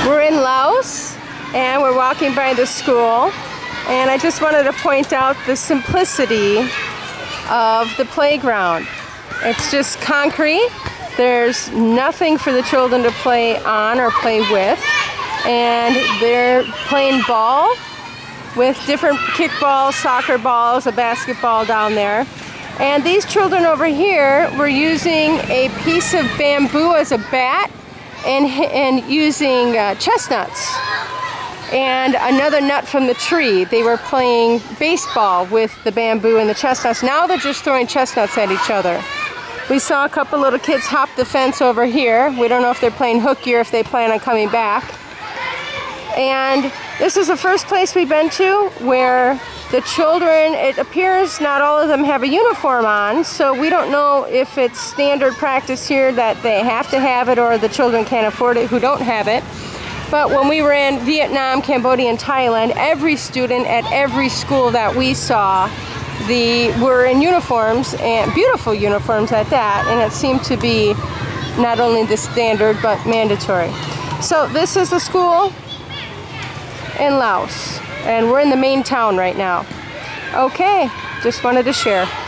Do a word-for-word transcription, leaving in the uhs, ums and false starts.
We're in Laos and we're walking by the school, and I just wanted to point out the simplicity of the playground. It's just concrete. There's nothing for the children to play on or play with, and they're playing ball with different kickballs, soccer balls, a basketball down there. And these children over here were using a piece of bamboo as a bat and, and using uh, chestnuts and another nut from the tree. They were playing baseball with the bamboo and the chestnuts. Now they're just throwing chestnuts at each other. We saw a couple little kids hop the fence over here. We don't know if they're playing hooky or if they plan on coming back. And this is the first place we've been to where the children, it appears not all of them have a uniform on, so we don't know if it's standard practice here that they have to have it or the children can't afford it who don't have it. But when we were in Vietnam, Cambodia, and Thailand, every student at every school that we saw the were in uniforms, and beautiful uniforms at that, and it seemed to be not only the standard but mandatory. So this is the school in Laos, and we're in the main town right now. Okay, just wanted to share.